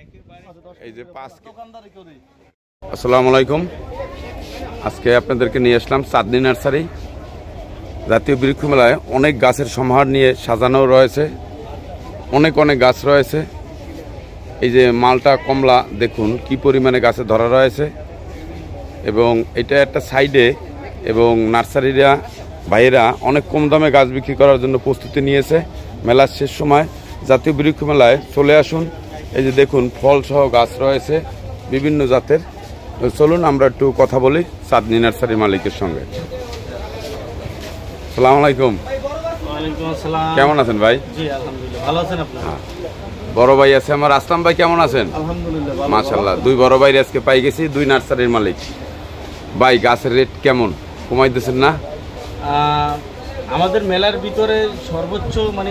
এই যে 5 আসসালামু আলাইকুম। আজকে আপনাদেরকে নিয়ে আসলাম চাঁদনী নার্সারি। জাতীয় বৃক্ষ মেলায় অনেক গাছের সমাহার নিয়ে সাজানো রয়েছে, অনেক গাছ রয়েছে। এই যে মালটা কমলা দেখুন কি পরিমাণে গাছে ধরা রয়েছে, এবং এটা একটা সাইডে, এবং নার্সারিরা ভাইয়েরা অনেক কম দামে গাছ বিক্রি করার জন্য প্রস্তুতি নিয়েছে। মেলার শেষ সময় জাতীয় বৃক্ষ মেলায় চলে আসুন। এই যে দেখুন ফল সহ গাছ রয়েছে বিভিন্ন জাতের। চলুন আমরা একটু কথা বলি চাঁদনী নার্সারির মালিকের সঙ্গে। আসসালামু আলাইকুম। কেমন আছেন ভাই? বড় ভাই আছে আমার আসলাম ভাই, কেমন আছেন? মাশাআল্লাহ, দুই বড় ভাই আজকে পাই গেছি, দুই নার্সারির মালিক। ভাই গাছের রেট কেমন কমাইতেছেন না? আমাদের মেলার ভিতরে সর্বোচ্চ মানে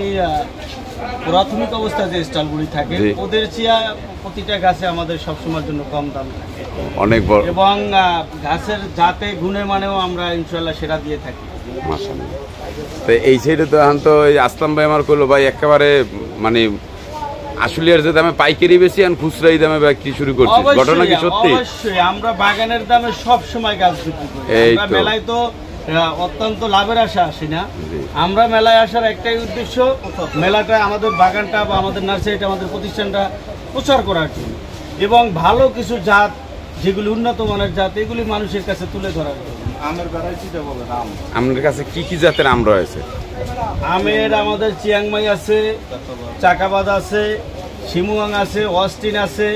প্রাথমিক অবস্থায় যে স্টলগুলি থাকে ওদের চেয়ে প্রতিটা গাছে আমাদের সবসময়ের জন্য কম দাম থাকে, অনেক বড়, এবং গাছের জাতে গুণে মানেও আমরা ইনশাল্লাহ সেরা দিয়ে থাকি। মাশাআল্লাহ। তো এই সাইডে তো এখন তো আসলাম ভাই আমার কইলো ভাই একেবারে মানে আসলের যে দামে পাইকারি বেশি আর খুচরাই দামে বিক্রি শুরু করছে, ঘটনা কি সত্যি? অবশ্যই আমরা বাগানের দামে সব সময় গাছ বিক্রি করি। আমরা মেলায় তো অত্যন্ত লাভের আশা আসি না, আমরা মেলায় আসার একটাই উদ্দেশ্য মেলাটা আমাদের বাগানটা বা আমাদের নার্সারিটা আমাদের প্রতিষ্ঠানটা প্রচার করার জন্য, এবং ভালো কিছু জাত যেগুলি উন্নত মানের জাত এগুলি মানুষের কাছে তুলে ধরার জন্য। আমের ভ্যারাইটিটা বলেন, আমাদের কাছে কি কি জাতের আম রয়েছে? আমের আমাদের চিয়াংমাই আছে, চাকাবাদ আছে, শিমুয়াং আছে, অস্টিন আছে,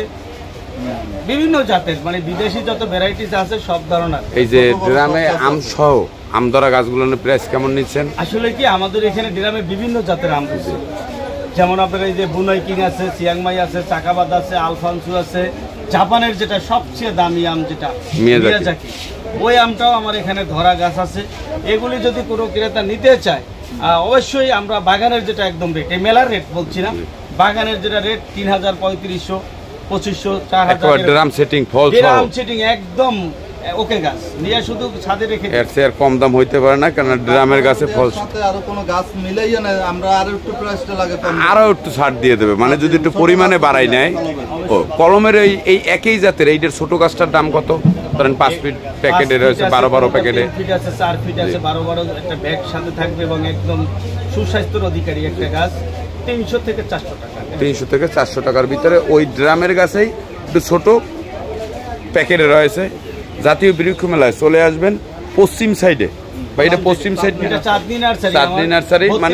বিভিন্ন জাতের মানে বিদেশি যত ভ্যারাইটিস আছে সব ধরনের। এই যে ড্রামে আম সহ আম ধরা গাছগুলোর প্রাইস কেমন নিচ্ছেন? আসলে কি আমাদের এখানে ড্রামে বিভিন্ন জাতের আম আছে, যেমন আপনার এই যে বুনাই কিং আছে, চিয়াংমাই আছে, চাকাবাদ আছে, আলফানসু আছে, জাপানের যেটা সবচেয়ে দামি আম যেটা মিয়াজাকি, ওই আমটাও আমার এখানে ধরা গাছ আছে। এগুলি যদি কোনো ক্রেতা নিতে চায় অবশ্যই আমরা বাগানের যেটা একদম রেট, এই মেলার রেট বলছি না, বাগানের যেটা রেট 3000, 3500, 2500, 4000 ড্রাম সেটিং ফল ড্রাম সেটিং একদম ওকে গাছ নিয়ে শুধু ছাদে রেখে এর চেয়ে আর কম দাম হইতে পারে না, কারণ ড্রামের গাছে ফল সাথে আরো কোনো গাছ মিলাইয়া না আমরা আরো একটু প্রাইসটা লাগে, আরো একটু ছাড় দিয়ে দেবে, মানে যদি একটু পরিমাণে বাড়াই নেয়। ও কলমের এই একই জাতের এইটার ছোট গাছটার দাম কত? ধরেন 5 ফিট প্যাকেটে রয়েছে, 12 প্যাকেটে, 3 ফিট আছে, 4 ফিট আছে, 12 একটা ব্যাগ সাথে থাকবে, এবং একদম সুস্বাস্থ্যের অধিকারী একটা গাছ 300 থেকে 400 টাকা। 300 থেকে 400 টাকার ভিতরে ওই ড্রামের গাছেই একটু ছোট প্যাকেটে রয়েছে। জাতীয় বৃক্ষ মেলায় চলে আসবেন পশ্চিম সাইডে, বা এটা পশ্চিম সাইড চাঁদনী নার্সারি মানে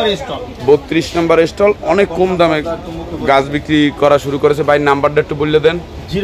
32 নম্বর স্টল। অনেক কম দামে গাছ বিক্রি করা শুরু করেছে। ভাই নাম্বারটা একটু বললে দেন।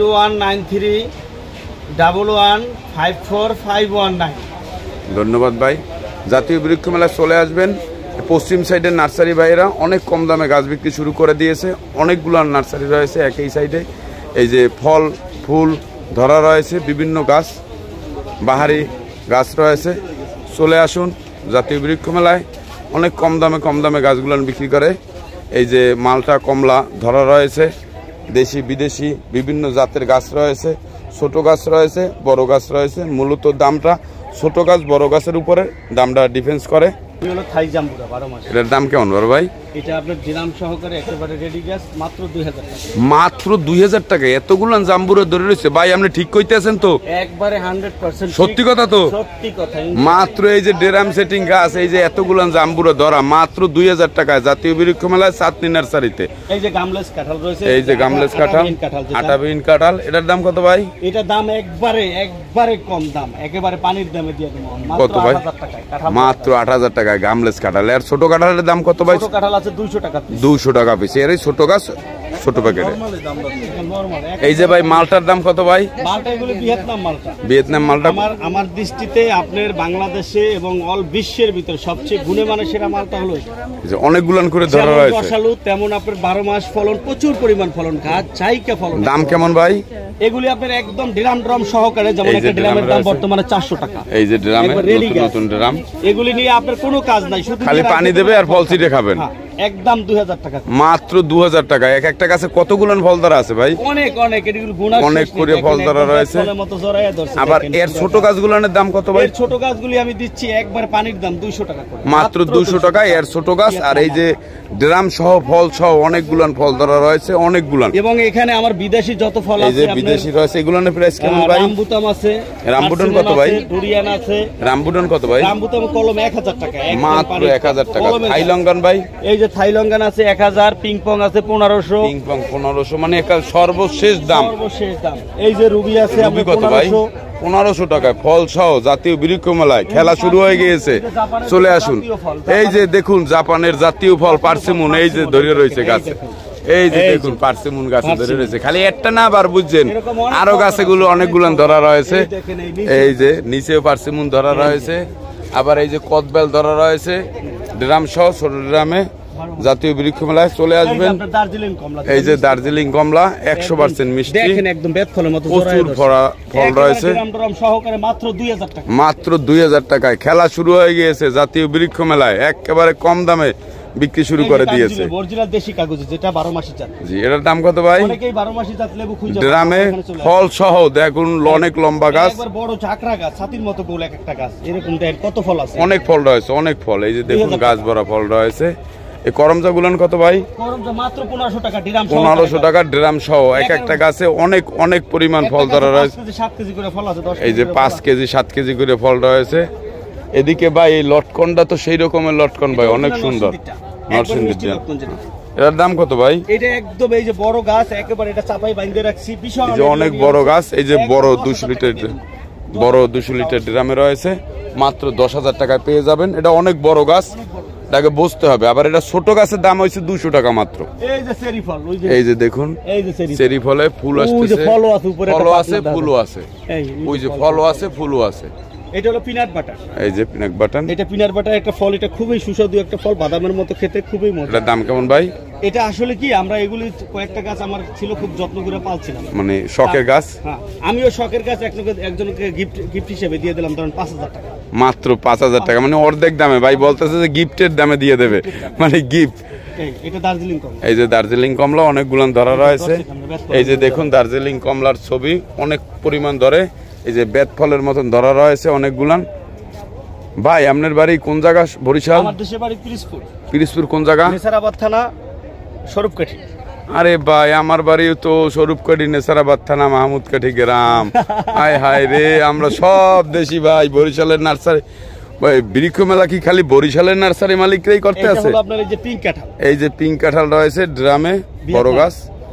019311545119। ধন্যবাদ ভাই। জাতীয় বৃক্ষ মেলায় চলে আসবেন, পশ্চিম সাইডের নার্সারি ভাইয়েরা অনেক কম দামে গাছ বিক্রি শুরু করে দিয়েছে। অনেকগুলো নার্সারি রয়েছে একই সাইডে। এই যে ফল ফুল ধরা রয়েছে, বিভিন্ন গাছ বাহারি গাছ রয়েছে। চলে আসুন জাতীয় বৃক্ষ মেলায়, অনেক কম দামে গাছগুলো বিক্রি করে। এই যে মালটা কমলা ধরা রয়েছে, দেশি বিদেশি বিভিন্ন জাতের গাছ রয়েছে, ছোট গাছ রয়েছে, বড় গাছ রয়েছে। মূলত দামটা ছোট গাছ বড় গাছের উপরে দামটা ডিফেন্স করে। থাই জাম্বুরা 12 মাস। এটার দাম কেমন বড় ভাই? এটা আপনার ড্রাম সহকারে একেবারে রেডি গাছ, মাত্র 2000 টাকা। মাত্র 2000 টাকা এতগুলো জাম্বুরা ধরে রয়েছে? ভাই আপনি ঠিক কইতেছেন তো? একবারে 100% সত্যি কথা তো? সত্যি কথা। মাত্র এই যে ড্রাম সেটিং গাছ, এই যে এতগুলো জাম্বুরা ধরা মাত্র 2000 টাকায় জাতীয় বৃক্ষ মেলায় চাঁদনী নার্সারিতে। এই যে গামলেস কাঁঠাল রয়েছে, এই যে গামলেস কাঁঠাল, আটাবিন কাঁঠাল, এটার দাম কত ভাই? এটার দাম একবারে কম দাম, একেবারে পানির দামে দিয়ে দেব। কত ভাই? মাত্র 8000 টাকায় গামলেস কাঁঠাল। আর ছোট কাঁঠালের দাম কত ভাই? ছোট কাঁঠাল আছে 200 টাকা পিস। 200 টাকা পিস। এর এই ছোট গাছ ছোট প্যাকেটে। এই যে ভাই মালটার দাম কত ভাই? মালটা এগুলো ভিয়েতনাম মালটা। ভিয়েতনাম মালটা আমার দৃষ্টিতে আপনার বাংলাদেশে এবং অল বিশ্বের ভিতরে সবচেয়ে গুণে মানে সেরা মালটা হলো যে অনেকগুলান করে ধরা রয়েছে। রসালু তেমন আপনার 12 মাস ফলন, প্রচুর পরিমাণ ফলন, গাছ চাইকা ফলন। দাম কেমন ভাই? এগুলি আপনার একদম ড্রাম সহকারে, যেমন একটা ড্রামের দাম বর্তমানে 400 টাকা। এই যে ড্রামে নতুন ড্রাম, এগুলি নিয়ে আপনার কোনো কাজ নাই, শুধু খালি পানি দেবে আর ফল ছিটে খাবেন। একদম 2000 টাকা, মাত্র 2000 টাকা। এক একটা গাছে কতগুলো ফল ধরা আছে ভাই? অনেক অনেক, এগুলো গুণা অনেক করে ফল ধরা রয়েছে। আবার এর ছোট গাছগুলোর দাম কত ভাই? এর ছোট গাছগুলি আমি দিচ্ছি একবার পানির দাম 200 টাকা করে, মাত্র 200 টাকা এর ছোট গাছ। আর এই যে ড্রাম সহ ফল সহ অনেকগুলান ফল ধরা রয়েছে, অনেকগুলান। এবং এখানে আমার বিদেশি যত ফল এই যে বিদেশি রয়েছে, এগুলোর প্রাইস কেমন ভাই? রামবুটান আছে, রামবুটান কত ভাই? ডুরিয়ান আছে। রামবুটান কত ভাই? রামবুটান কলম 1000 টাকা, মাত্র 1000 টাকা। থাইলঙ্গান ভাই? এই যে থাইলঙ্গান আছে 1000, পিংপং আছে 1500। পিংপং 1500, মানে সর্বশেষ দাম, সর্বশেষ দাম। এই যে রুবি আছে রুবি কত ভাই? 1500 টাকায় ফল সহ জাতীয় বৃক্ষ মেলায় খেলা শুরু হয়ে গিয়েছে, চলে আসুন। এই যে দেখুন জাপানের জাতীয় ফল পার্সিমন, এই যে ধরে রয়েছে গাছে, এই যে দেখুন পার্সিমন গাছে ধরে রয়েছে। খালি একটা না, আবার বুঝছেন আরো গাছেগুলো অনেকগুলো ধরা রয়েছে। এই যে নিচেও পার্সিমন ধরা রয়েছে, আবার এই যে কদবেল ধরা রয়েছে। ড্রাম সহ ছোট ড্রামে জাতীয় বৃক্ষ মেলায় চলে আসবেন। এই যে দার্জিলিং কমলা 100% মিষ্টি, প্রচুর ফল রয়েছে, মাত্র 2000 টাকায়। খেলা শুরু হয়ে গিয়েছে জাতীয় বৃক্ষ মেলায়, একেবারে কম দামে বিক্রি শুরু করে দিয়েছে। দেশি কাগজ যেটা 12 মাসি জাত। জি, এটার দাম কত ভাই? অনেকেই 12 মাসি জাত লেবু খুঁজে ড্রামে ফল সহ দেখুন, অনেক লম্বা গাছ, একবার বড় ঝাঁকড়া গাছ, ছাতির মতো গোল এক একটা গাছ, এরকম কত ফল আছে, অনেক ফল রয়েছে, অনেক ফল। এই যে দেখুন গাছ ভরা ফল রয়েছে। এই করমচা গুলান কত ভাই? করমচা মাত্র 1500 টাকা, ড্রাম সহ 1500 টাকা ড্রাম সহ। এক একটা গাছে অনেক অনেক পরিমাণ ফল ধরা রয়েছে। 7 কেজি করে ফল আছে, 10 এই যে 5 কেজি 7 কেজি করে ফল রয়েছে। এদিকে ভাই এই লটকনটা তো সেই রকমের লটকন ভাই, অনেক সুন্দর। এটার দাম কত ভাই? এটা একদম এই যে বড় গাছ, একেবারে এটা চাপাই বাইন্ধে রাখছি, বিশাল এই যে অনেক বড় গাছ। এই যে বড় 200 লিটার বড় 200 লিটার ড্রামে রয়েছে, মাত্র 10,000 টাকায় পেয়ে যাবেন। এটা অনেক বড় গাছ, এটাকে বসতে হবে। আবার এটা ছোট গাছের দাম হয়েছে 200 টাকা মাত্র। এই যে চেরি ফল, এই যে দেখুন, এই যে চেরি ফলে ফুল আসছে, ফলও আছে, উপরে ফলও আছে, ফুলও আছে। ওই যে ফলও আছে, ফুলও আছে। এটা হলো পিনাট বাটার। এই যে পিনাট বাটার, এটা পিনাট বাটার একটা ফল, এটা খুবই সুস্বাদু একটা ফল, বাদামের মতো খেতে, খুবই মজা। এটার দাম কেমন ভাই? এটা আসলে কি, আমরা এগুলি কয়েকটা গাছ আমার ছিল, খুব যত্ন করে পালছিলাম, মানে শখের গাছ। হ্যাঁ, আমিও শখের গাছ একজনকে গিফট হিসেবে দিয়ে দিলাম, ধরেন 5000 টাকা। মাত্র 5000 টাকা, মানে অর্ধেক দামে। ভাই বলতেছে যে গিফটের দামে দিয়ে দেবে, মানে গিফট। এটা দার্জিলিং কমলা। এই যে দার্জিলিং কমলা অনেকগুলো ধরা রয়েছে। এই যে দেখুন দার্জিলিং কমলার ছবি, অনেক পরিমাণ ধরে। এই যে বেত ফলের মতন ধরা রয়েছে অনেকগুলান। ভাই আপনার বাড়ি কোন জায়গা? বরিশাল? আমার দেশের বাড়ি পিরিজপুর। পিরিজপুর কোন জায়গা? নেসারাবাদ থানা, স্বরূপকাঠি। আরে ভাই আমার বাড়িও তো স্বরূপকাঠি, নেসারাবাদ থানা, মাহমুদকাঠি গ্রাম। হায় হায় রে, আমরা সব দেশি ভাই। বরিশালের নার্সারি ভাই, বৃক্ষ মেলা কি খালি বরিশালের নার্সারি মালিকরাই করতে আছে? আপনার এই যে পিঙ্ক কাঁঠাল, এই যে পিঙ্ক কাঁঠাল রয়েছে ড্রামে, বড় গাছ।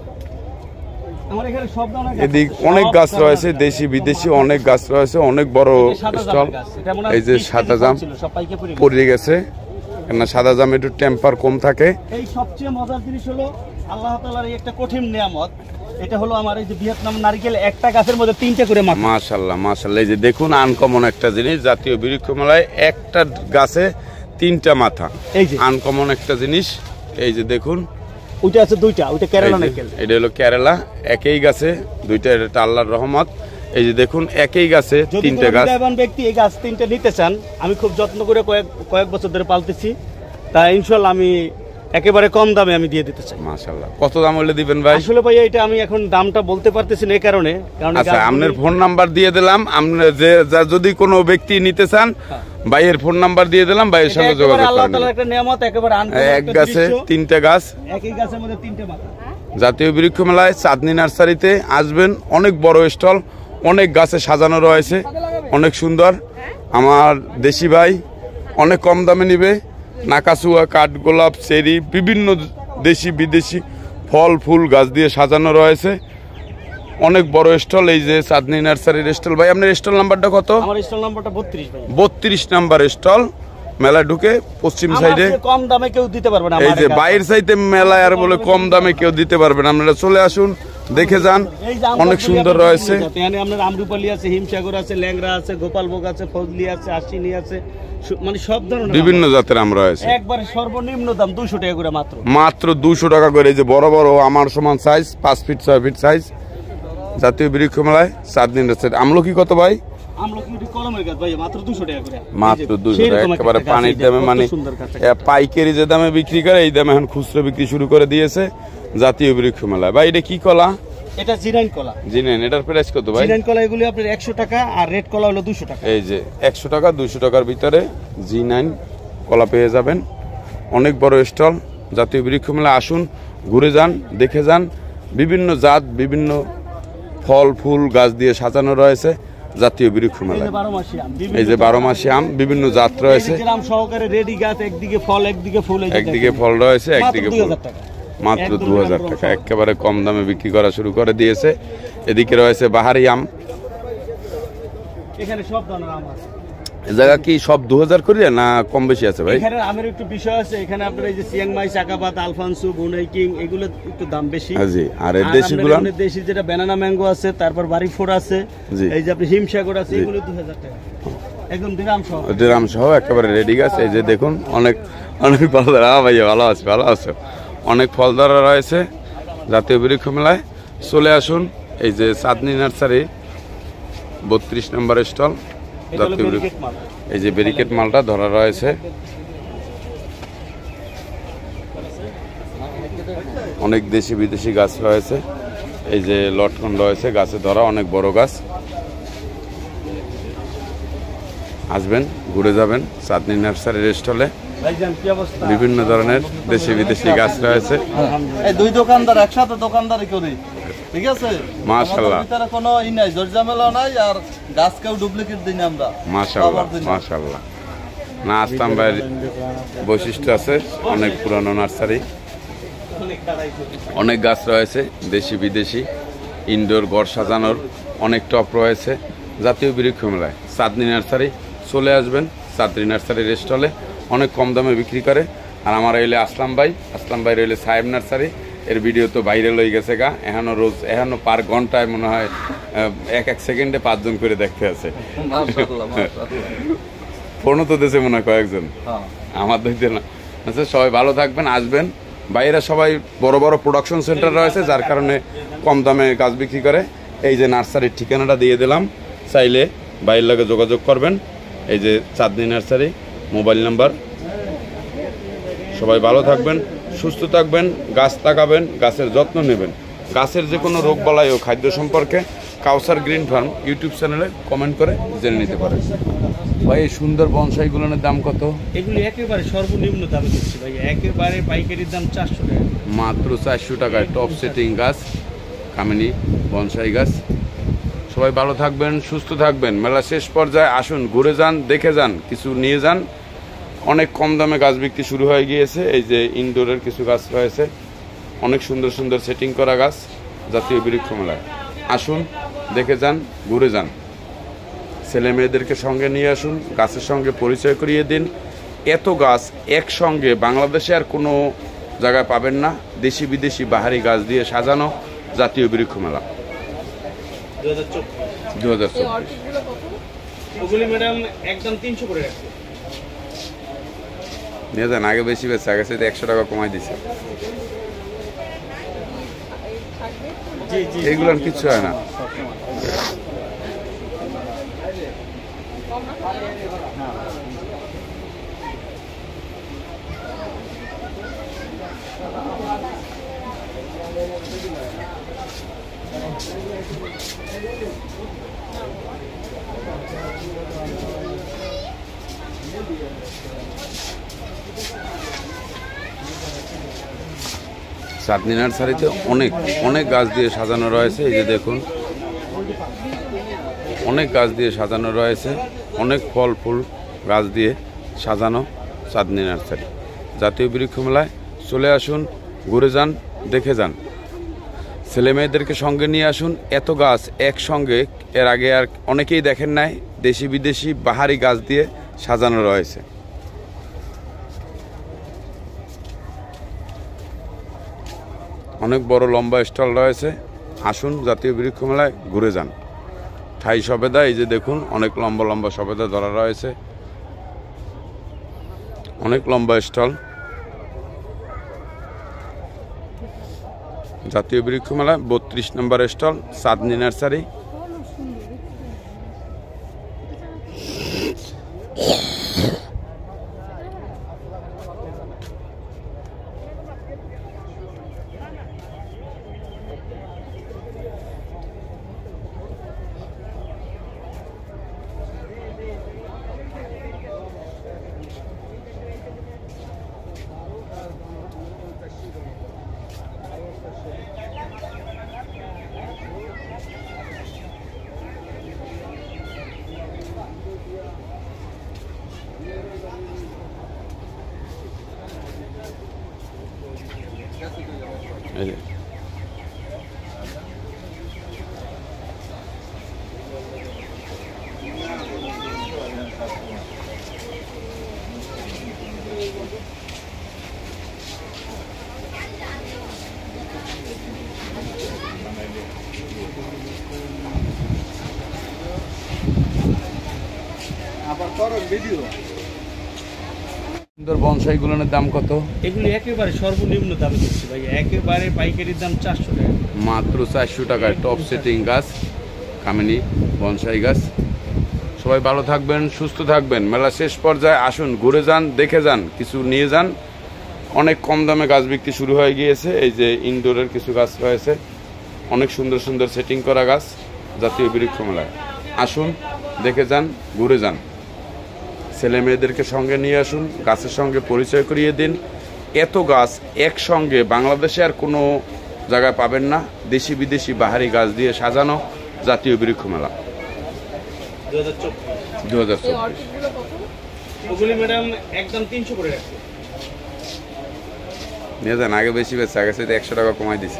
এদিক অনেক গাছ রয়েছে, দেশি বিদেশি অনেক গাছ রয়েছে, অনেক বড় স্টল। এই যে সাদা জাম পড়ে গেছে, কেননা সাদা জাম একটু টেম্পার কম থাকে। এই সবচেয়ে মজার জিনিস হলো আল্লাহ তাআলার এই একটা কঠিন নিয়ামত, এটা হলো আমার এই যে ভিয়েতনাম নারকেল, একটা গাছের মধ্যে 3টে করে মাথা। মাশাআল্লাহ মাশাআল্লাহ। এই যে দেখুন আনকমন একটা জিনিস, জাতীয় বৃক্ষ মেলায় একটা গাছে 3টা মাথা, এই যে আনকমন একটা জিনিস। এই যে দেখুন, ওইটা আছে 2টা, ওইটা কেরালা নারকেল। এটা হলো কেরালা, একই গাছে 2টা, এটা আল্লাহর রহমত। এই যে দেখুন একই গাছে 3টে গাছ। যদি কোনো ব্যক্তি এই গাছ 3টে নিতে চান, আমি খুব যত্ন করে কয়েক বছর ধরে পালতেছি, তাই ইনশাআল্লাহ আমি একেবারে কম দামে আমি দিয়ে দিতে চাই। মাশাআল্লাহ। কত দাম হলে দিবেন ভাই? আসলে ভাই এটা আমি এখন দামটা বলতে পারতেছি না, এই কারণে। আচ্ছা, আপনার ফোন নাম্বার দিয়ে দিলাম, আপনার যে যদি কোনো ব্যক্তি নিতে চান, ভাইয়ের ফোন নাম্বার দিয়ে দিলাম, ভাইয়ের সঙ্গে যোগাযোগ করুন। আল্লাহ তাআলার একটা নিয়ামত, একেবারে এক গাছে 3টে গাছ, একই গাছের মধ্যে 3টে মাথা। জাতীয় বৃক্ষ মেলায় চাঁদনী নার্সারিতে আসবেন, অনেক বড় স্টল, অনেক গাছে সাজানো রয়েছে, অনেক সুন্দর। আমার দেশি ভাই অনেক কম দামে নিবে, নাকাচুয়া, কাঠগোলাপ, চেরি, বিভিন্ন দেশি বিদেশি ফল ফুল গাছ দিয়ে সাজানো রয়েছে, অনেক বড় স্টল। এই যে চাঁদনী নার্সারির স্টল। ভাই আপনার স্টল নাম্বারটা কত? আমার স্টল নাম্বারটা 32 ভাই। 32 নাম্বার স্টল, মেলা ঢুকে পশ্চিম সাইডে। কম দামে কেউ দিতে পারবে না। এই যে বাইরের সাইডে মেলায় আর বলে কম দামে কেউ দিতে পারবে না, আপনারা চলে আসুন, দেখে যান, অনেক সুন্দর রয়েছে। আপনার আমরুপালি আছে, হিমসাগর আছে, ল্যাংড়া আছে, গোপালভোগ আছে, ফজলি আছে, আশ্বিনী আছে, মানে সব ধরনের বিভিন্ন জাতের আম রয়েছে। একবারে সর্বনিম্ন দাম 200 টাকা করে মাত্র। মাত্র 200 টাকা করে। এই যে বড় বড় আমার সমান সাইজ, 5 ফিট 6 ফিট সাইজ, জাতীয় বৃক্ষ মেলায় চাঁদনী নার্সারি। আমলকি কত ভাই? আমলকি কলমের গাছ ভাই মাত্র 200 টাকা করে, মাত্র 200 টাকা একেবারে পানির দামে, মানে পাইকারি যে দামে বিক্রি করে এই দামে এখন খুচরো বিক্রি শুরু করে দিয়েছে জাতীয় বৃক্ষ মেলায়। ভাই এটা কি কলা? এটা জিনাইন কলা। জিনাইন, এটার প্রাইস কত ভাই? জিনাইন কলা এগুলি আপনার 100 টাকা, আর রেড কলা হলো 200 টাকা। এই যে 100 টাকা 200 টাকার ভিতরে জিনাইন কলা পেয়ে যাবেন। অনেক বড় স্টল জাতীয় বৃক্ষ মেলায়, আসুন ঘুরে যান, দেখে যান। বিভিন্ন জাত, বিভিন্ন ফল ফুল গাছ দিয়ে সাজানো রয়েছে জাতীয় বৃক্ষ মেলায়। এই যে 12 মাসি আম, বিভিন্ন জাত রয়েছে। গ্রাম সহকারে রেডি গাছ, একদিকে ফল একদিকে ফুল, একদিকে ফল রয়েছে একদিকে ফুল, মাত্র 2000 টাকা একেবারে কম দামে বিক্রি করা শুরু করে দিয়েছে। এদিকে রয়েছে বাহারি আম, এখানে সব ধরনের আম আছে। এই জায়গা কি সব 2000 করে না কম বেশি আছে ভাই? এখানে আমের একটু বিষয় আছে, এখানে আপনার এই যে চিয়াংমাই, চাকাপাত, আলফানসো, বুনাই কিং এগুলো একটু দাম বেশি। জি, আর এই দেশিগুলো, দেশি যেটা ব্যানানা ম্যাঙ্গো আছে, তারপর বাড়ি ফোর আছে, এই যে আপনি হিমসাগর আছে, এগুলো 2000 টাকা একদম ড্রাম সহ একেবারে রেডি গাছ। এই যে দেখুন অনেক অনেক ফল ধরা, ভাইয়া ভালো আছে, ভালো আছে, অনেক ফল ধরা রয়েছে জাতীয় বৃক্ষ মেলায়। চলে আসুন, এই যে চাঁদনী নার্সারি 32 নম্বর স্টল জাতীয় বৃক্ষ। এই যে ব্যারিকেড মালটা ধরা রয়েছে, অনেক দেশি বিদেশি গাছ রয়েছে। এই যে লটকন রয়েছে গাছে ধরা, অনেক বড় গাছ। আসবেন, ঘুরে যাবেন চাঁদনী নার্সারির স্টলে। বিভিন্ন ধরনের দেশি বিদেশি গাছ রয়েছে। এই দুই দোকানদার একসাথে দোকানদারি করি, ঠিক আছে? মাশাআল্লাহ, ভিতরে কোনো ই নাই, জর্জামেলা নাই, আর গাছ কেউ ডুপ্লিকেট দিই না আমরা। মাশাআল্লাহ মাশাআল্লাহ। না, আসলাম ভাইয়ের বৈশিষ্ট্য আছে, অনেক পুরানো নার্সারি, অনেক গাছ রয়েছে দেশি বিদেশি, ইনডোর ঘর সাজানোর অনেক টপ রয়েছে জাতীয় বৃক্ষ মেলায়। চাঁদনী নার্সারি চলে আসবেন, চাঁদনী নার্সারির স্টলে অনেক কম দামে বিক্রি করে। আর আমার রইলে আসলাম ভাই রইলে সাহেব নার্সারি, এর ভিডিও তো ভাইরাল হয়ে গেছে গা, এখনো পার ঘন্টায় মনে হয় এক সেকেন্ডে 5 জন করে দেখতে আছে। ফোনও তো দেশে মনে হয় কয়েকজন, আমার দেখতে না। আচ্ছা, সবাই ভালো থাকবেন, আসবেন। বাইরে সবাই বড় বড় প্রোডাকশন সেন্টার রয়েছে, যার কারণে কম দামে গাছ বিক্রি করে। এই যে নার্সারির ঠিকানাটা দিয়ে দিলাম, চাইলে বাইরের লগে যোগাযোগ করবেন। এই যে চাঁদনী নার্সারি, মোবাইল নাম্বার। সবাই ভালো থাকবেন, সুস্থ থাকবেন, গাছ লাগাবেন, গাছের যত্ন নেবেন। গাছের যে কোনো রোগ বালাই ও খাদ্য সম্পর্কে কাউসার গ্রিন ফার্ম ইউটিউব চ্যানেলে কমেন্ট করে জেনে নিতে পারেন। ভাই এই সুন্দর বনসাইগুলোর দাম কত? এগুলি একেবারে সর্বনিম্ন দামে দিচ্ছি ভাই, একেবারে পাইকারির দাম 400 টাকা, মাত্র 400 টাকায় টপ সেটিং গাছ, কামিনী বনসাই গাছ। সবাই ভালো থাকবেন, সুস্থ থাকবেন। মেলা শেষ পর্যায়ে আসুন, ঘুরে যান, দেখে যান, কিছু নিয়ে যান। অনেক কম দামে গাছ বিক্রি শুরু হয়ে গিয়েছে। এই যে ইনডোরের কিছু গাছ রয়েছে, অনেক সুন্দর সুন্দর সেটিং করা গাছ জাতীয় বৃক্ষ মেলায়। আসুন, দেখে যান, ঘুরে যান। ছেলে মেয়েদেরকে সঙ্গে নিয়ে আসুন, গাছের সঙ্গে পরিচয় করিয়ে দিন। এত গাছ একসঙ্গে বাংলাদেশে আর কোনো জায়গায় পাবেন না। দেশি বিদেশি বাহারি গাছ দিয়ে সাজানো জাতীয় বৃক্ষ মেলা 2024। ওগুলি ম্যাডাম একদম 300 করে রাখছে। নিয়ে যান, আগে বেশি বেচা গেছে, 100 টাকা কমাই দিছে। এইগুলো কিচ্ছু হয় না। চাঁদনী নার্সারিতে অনেক অনেক গাছ দিয়ে সাজানো রয়েছে। এই যে দেখুন, অনেক গাছ দিয়ে সাজানো রয়েছে, অনেক ফল ফুল গাছ দিয়ে সাজানো চাঁদনী নার্সারি জাতীয় বৃক্ষ মেলায়। চলে আসুন, ঘুরে যান, দেখে যান। ছেলে মেয়েদেরকে সঙ্গে নিয়ে আসুন। এত গাছ একসঙ্গে এর আগে আর অনেকেই দেখেন নাই, দেশি বিদেশি বাহারি গাছ দিয়ে সাজানো রয়েছে। অনেক বড় লম্বা স্টল রয়েছে। আসুন, জাতীয় বৃক্ষ মেলায় ঘুরে যান। থাই সবেদা, এই যে দেখুন, অনেক লম্বা লম্বা সবেদা ধরা রয়েছে, অনেক লম্বা স্টল জাতীয় বৃক্ষ মেলায় 32 নম্বর স্টল চাঁদনী নার্সারি। এই যে আবার করো ভিডিও। সুন্দর বনসাই গুলোর দাম কত? এগুলি একেবারে সর্বনিম্ন দামে দিচ্ছি ভাই, একেবারে পাইকারির দাম 400 টাকা, মাত্র 400 টাকায় টপ সেটিং গাছ, কামিনী বনসাই গাছ। সবাই ভালো থাকবেন, সুস্থ থাকবেন। মেলা শেষ পর্যায়ে আসুন, ঘুরে যান, দেখে যান, কিছু নিয়ে যান। অনেক কম দামে গাছ বিক্রি শুরু হয়ে গিয়েছে। এই যে ইনডোরের কিছু গাছ রয়েছে, অনেক সুন্দর সুন্দর সেটিং করা গাছ জাতীয় বৃক্ষ মেলায়। আসুন, দেখে যান, ঘুরে যান। ছেলে মেয়েদেরকে সঙ্গে নিয়ে আসুন, গাছের সঙ্গে পরিচয় করিয়ে দিন। এত গাছ একসঙ্গে বাংলাদেশে আর কোনো জায়গায় পাবেন না। দেশি বিদেশি বাহারি গাছ দিয়ে সাজানো জাতীয় বৃক্ষ মেলা 2024। ওগুলি ম্যাডাম একদম 300 করে রাখছি। নিয়ে যান, আগে বেশি বেশি আগে সাথে 100 টাকা কমাই দিছে।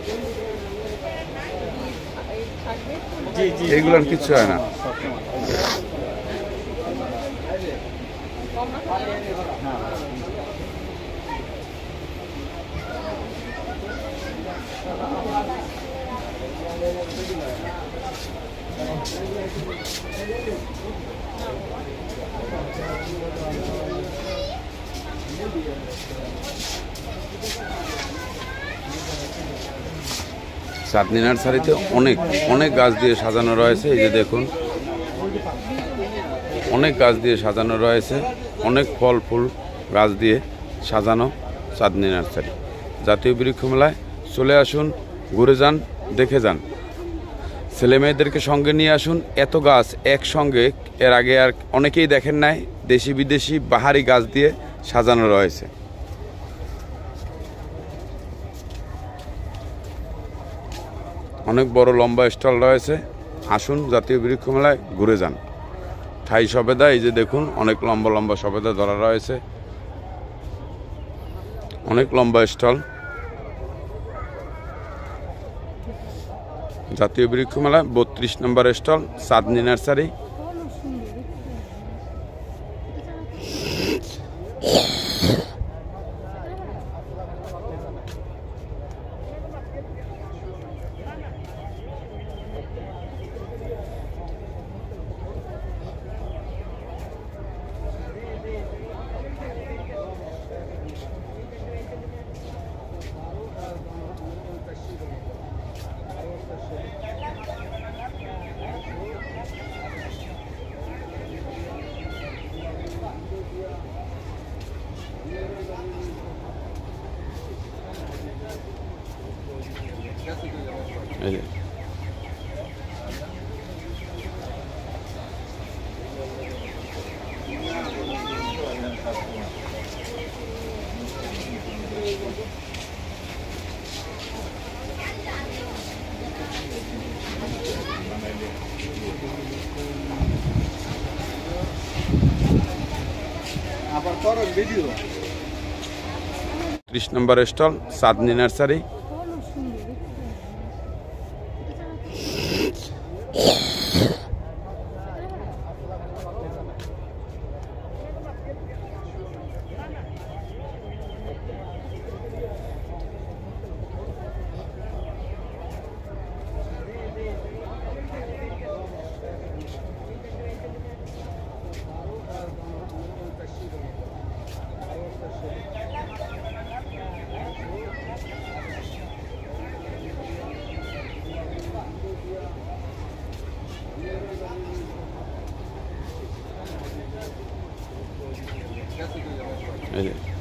এইগুলোর কিচ্ছু হয় না। চাঁদনী নার্সারিতে অনেক অনেক গাছ দিয়ে সাজানো রয়েছে। এই যে দেখুন, অনেক গাছ দিয়ে সাজানো রয়েছে, অনেক ফল ফুল গাছ দিয়ে সাজানো চাঁদনী নার্সারি জাতীয় বৃক্ষ মেলায়। চলে আসুন, ঘুরে যান, দেখে যান। ছেলে মেয়েদেরকে সঙ্গে নিয়ে আসুন। এত গাছ একসঙ্গে এর আগে আর অনেকেই দেখেন নাই। দেশি বিদেশি বাহারি গাছ দিয়ে সাজানো রয়েছে। অনেক বড় লম্বা স্টল রয়েছে। আসুন, জাতীয় বৃক্ষ মেলায় ঘুরে যান। ঠাই সবেদা, এই যে দেখুন, অনেক লম্বা লম্বা সবেদা ধরা রয়েছে, অনেক লম্বা স্টল। জাতীয় বৃক্ষ মেলা 32 নম্বর স্টল, চাঁদনী নার্সারি। এই যে আবার করো video. 30 number stall, Chandni nursery. এই যে